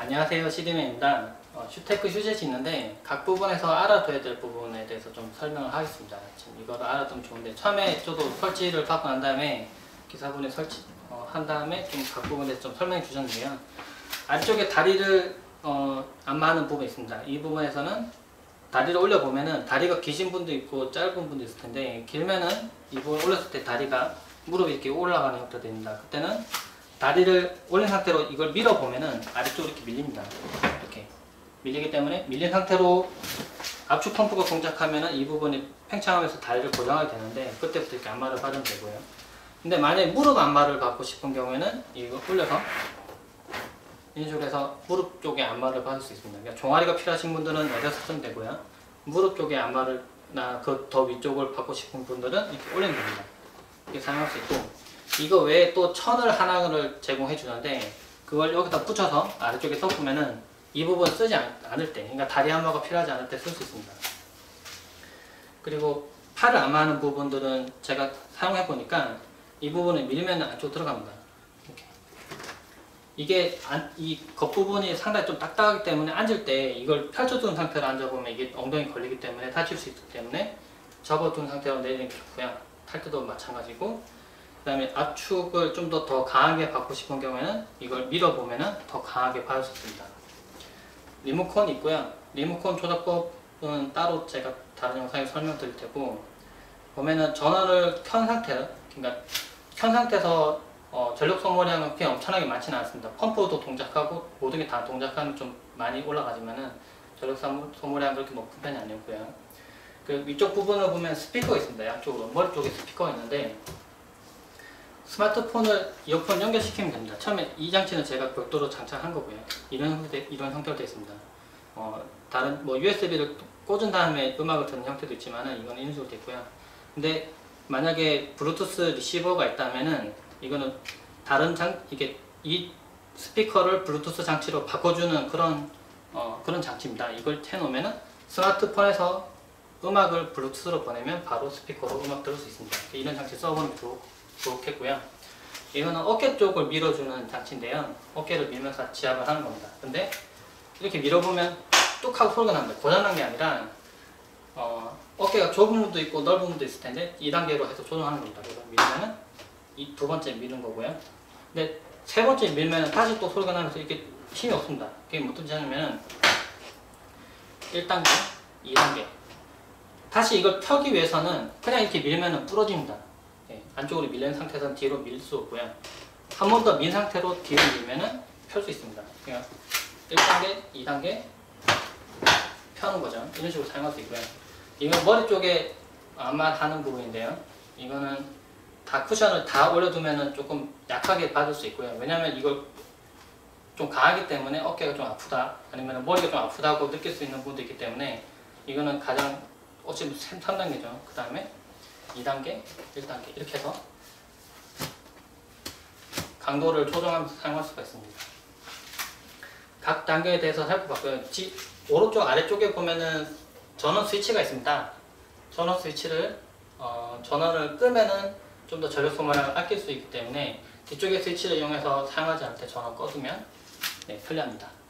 안녕하세요, 시드맨입니다. 슈테크 휴젯이 있는데 각 부분에서 알아둬야 될 부분에 대해서 좀 설명을 하겠습니다. 지금 이거를 알아두면 좋은데, 처음에 저도 설치를 받고 난 다음에 기사분이 한 다음에 좀 각 부분에 좀 설명해 주셨는데요. 아래쪽에 다리를 안마하는 부분이 있습니다. 이 부분에서는 다리를 올려보면은 다리가 기신 분도 있고 짧은 분도 있을 텐데, 길면은 이 부분 올렸을 때 다리가 무릎이 이렇게 올라가는 형태가 됩니다. 그때는 다리를 올린 상태로 이걸 밀어보면은 아래쪽으로 이렇게 밀립니다. 이렇게 밀리기 때문에 밀린 상태로 압축 펌프가 동작하면은 이 부분이 팽창하면서 다리를 고정하게 되는데, 그때부터 이렇게 안마를 받으면 되고요. 근데 만약에 무릎 안마를 받고 싶은 경우에는 이거 올려서 이런 식으로 해서 무릎 쪽에 안마를 받을 수 있습니다. 그러니까 종아리가 필요하신 분들은 여기서 쓰면 되고요. 무릎 쪽에 안마를 그 더 위쪽을 받고 싶은 분들은 이렇게 올리면 됩니다. 이렇게 사용할 수 있고, 이거 외에 또 천을 하나를 제공해 주는데, 그걸 여기다 붙여서 아래쪽에 섞으면은 이 부분 쓰지 않을 때, 그러니까 다리 안마가 필요하지 않을 때 쓸 수 있습니다. 그리고 팔을 안마하는 부분들은 제가 사용해 보니까 이 부분을 밀면 안쪽 들어갑니다. 이렇게. 이게 이 겉부분이 상당히 좀 딱딱하기 때문에 앉을 때 이걸 펼쳐둔 상태로 앉아보면 이게 엉덩이 걸리기 때문에 다칠 수 있기 때문에 접어둔 상태로 내리는 게 좋고요. 탈 때도 마찬가지고, 그 다음에 압축을 좀 더 강하게 받고 싶은 경우에는 이걸 밀어보면은 더 강하게 받을 수 있습니다. 리모컨 있고요. 리모컨 조작법은 따로 제가 다른 영상에 설명드릴 테고, 보면은 전원을 켠 상태로, 그러니까 켠 상태에서 전력 소모량은 그렇게 엄청나게 많지는 않습니다. 펌프도 동작하고 모든 게 다 동작하면 좀 많이 올라가지만은 전력 소모량은 그렇게 높은 편이 아니고요. 그 위쪽 부분을 보면 스피커가 있습니다. 양쪽으로 머리 쪽에 스피커가 있는데, 스마트폰을 이어폰 연결시키면 됩니다. 처음에 이 장치는 제가 별도로 장착한 거고요. 이런 형태로 되어 있습니다. 다른 USB를 꽂은 다음에 음악을 듣는 형태도 있지만은 이거는 이런 식으로 되어 있고요. 근데 만약에 블루투스 리시버가 있다면은 이거는 이게 이 스피커를 블루투스 장치로 바꿔주는 그런 장치입니다. 이걸 해놓으면은 스마트폰에서 음악을 블루투스로 보내면 바로 스피커로 음악 들을 수 있습니다. 이런 장치 써보면 좋겠고요. 이거는 어깨 쪽을 밀어주는 장치인데요. 어깨를 밀면서 지압을 하는 겁니다. 근데 이렇게 밀어보면 뚝 하고 소리가 납니다. 고장난 게 아니라 어깨가 좁은 부분도 있고 넓은 부분도 있을 텐데 2단계로 해서 조정하는 겁니다. 그래서 밀면은 이 두 번째 미는 거고요. 근데 세 번째 밀면 다시 또 소리가 나면서 이렇게 힘이 없습니다. 그게 뭐 어떤지 하냐면은 1단계, 2단계. 다시 이걸 펴기 위해서는 그냥 이렇게 밀면은 부러집니다. 안쪽으로 밀린 상태에서는 뒤로 밀 수 없고요. 한 번 더 민 상태로 뒤로 밀면은 펼 수 있습니다. 그러니까 1단계, 2단계 펴는 거죠. 이런 식으로 사용할 수 있고요. 이건 머리 쪽에 안마하는 부분인데요. 이거는 다 쿠션을 다 올려두면은 조금 약하게 받을 수 있고요. 왜냐면 이걸 좀 강하기 때문에 어깨가 좀 아프다, 아니면 머리가 좀 아프다고 느낄 수 있는 분도 있기 때문에 이거는 가장 어찌 3단계죠. 그 다음에 2단계, 1단계 이렇게 해서 강도를 조정하면서 사용할 수가 있습니다. 각 단계에 대해서 살펴봤고요. 오른쪽 아래쪽에 보면은 전원 스위치가 있습니다. 전원 스위치를 전원을 끄면은 좀 더 전력 소모량을 아낄 수 있기 때문에 뒤쪽의 스위치를 이용해서 사용하지 않을 때 전원 꺼두면 편리합니다.